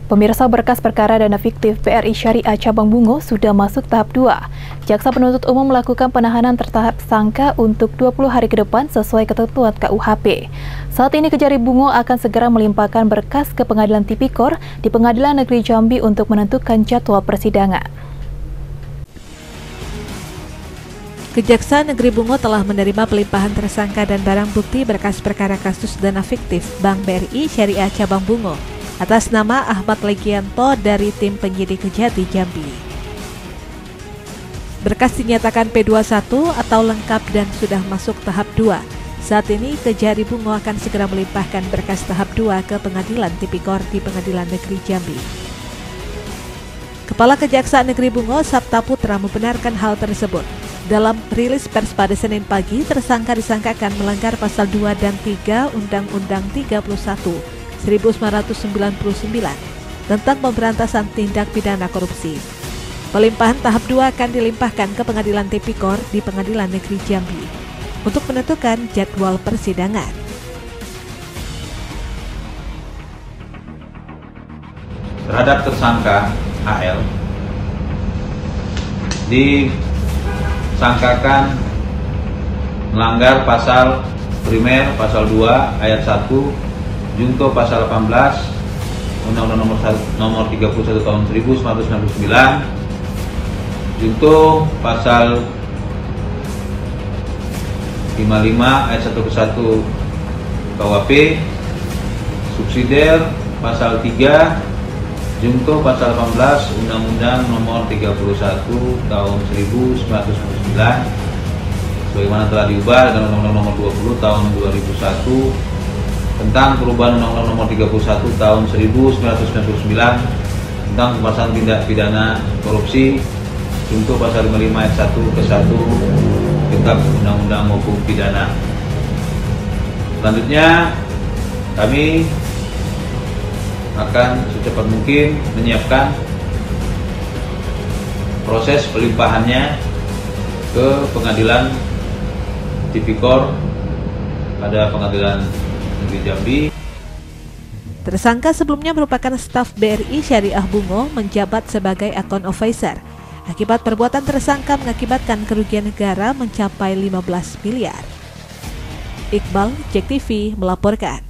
Pemirsa, berkas perkara dana fiktif BRI Syariah Cabang Bungo sudah masuk tahap 2. Jaksa penuntut umum melakukan penahanan tersangka untuk 20 hari ke depan sesuai ketentuan KUHP. Saat ini Kejari Bungo akan segera melimpahkan berkas ke Pengadilan Tipikor di Pengadilan Negeri Jambi untuk menentukan jadwal persidangan. Kejaksaan Negeri Bungo telah menerima pelimpahan tersangka dan barang bukti berkas perkara kasus dana fiktif Bank BRI Syariah Cabang Bungo atas nama Ahmad Legianto dari tim penyidik Kejati Jambi. Berkas dinyatakan P21 atau lengkap dan sudah masuk tahap 2. Saat ini Kejari Bungo akan segera melimpahkan berkas tahap 2 ke Pengadilan Tipikor di Pengadilan Negeri Jambi. Kepala Kejaksaan Negeri Bungo, Sabta Putra, membenarkan hal tersebut. Dalam rilis pers pada Senin pagi, tersangka disangkakan melanggar pasal 2 dan 3 Undang-Undang 31 1999 tentang pemberantasan tindak pidana korupsi. Pelimpahan tahap 2 akan dilimpahkan ke Pengadilan Tipikor di Pengadilan Negeri Jambi untuk menentukan jadwal persidangan. Terhadap tersangka AL disangkakan melanggar pasal primer pasal 2 ayat 1 junto pasal 18 Undang-Undang nomor 31 tahun 1999, junto pasal 55 ayat 1 ke 1 KUHP, subsidiar pasal 3 junto pasal 18 Undang-Undang nomor 31 tahun 1999 sebagaimana telah diubah dengan Undang-Undang nomor 20 tahun 2001 tentang perubahan Undang-Undang nomor 31 tahun 1999 tentang pemberantasan tindak pidana korupsi junto pasal 55 ayat 1 ke 1 Kitab Undang-Undang Hukum Pidana. Selanjutnya kami akan secepat mungkin menyiapkan proses pelimpahannya ke Pengadilan Tipikor pada Pengadilan Negeri Jambi. Tersangka sebelumnya merupakan staf BRI Syariah Bungo menjabat sebagai account officer. Akibat perbuatan tersangka mengakibatkan kerugian negara mencapai 15 miliar. Iqbal, JEK TV melaporkan.